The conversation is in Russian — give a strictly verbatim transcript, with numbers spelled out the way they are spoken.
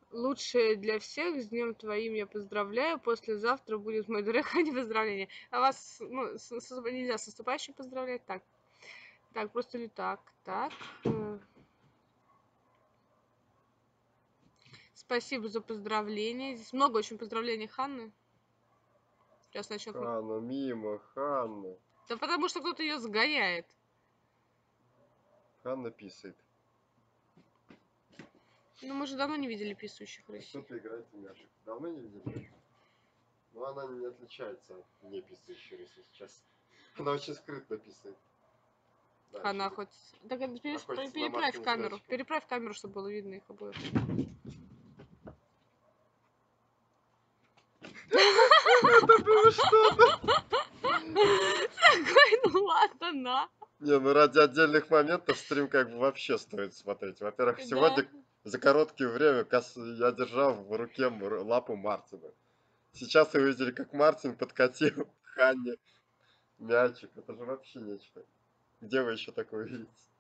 Лучшее для всех. С днем твоим я поздравляю. Послезавтра будет мой дорогой поздравление. А вас, ну, с, с- нельзя с наступающим поздравлять. Так, так, просто ли так, так. э, Спасибо за поздравление. Здесь много очень поздравлений Ханны. Сейчас начнет. Ханна, мимо, Ханна. Да потому что кто-то ее сгоняет. Ханна писает. Ну, мы же давно не видели писающих в России. Кто-то играет в мяшек. Давно не видели? Но она не отличается от не писающей рыси сейчас. Она очень скрытно писает. Да, Она еще хоть. Так это перес- охотится на переправь Маркина камеру. зайчика. Переправь камеру, чтобы было видно их обоих. Это было что-то. Такой, ну ладно, на. Не, ну ради отдельных моментов стрим как бы вообще стоит смотреть. Во-первых, Да. сегодня за короткое время я держал в руке лапу Мартина. Сейчас вы увидели, как Мартин подкатил к Ханне мячик. Это же вообще нечто. Где вы еще такое видите?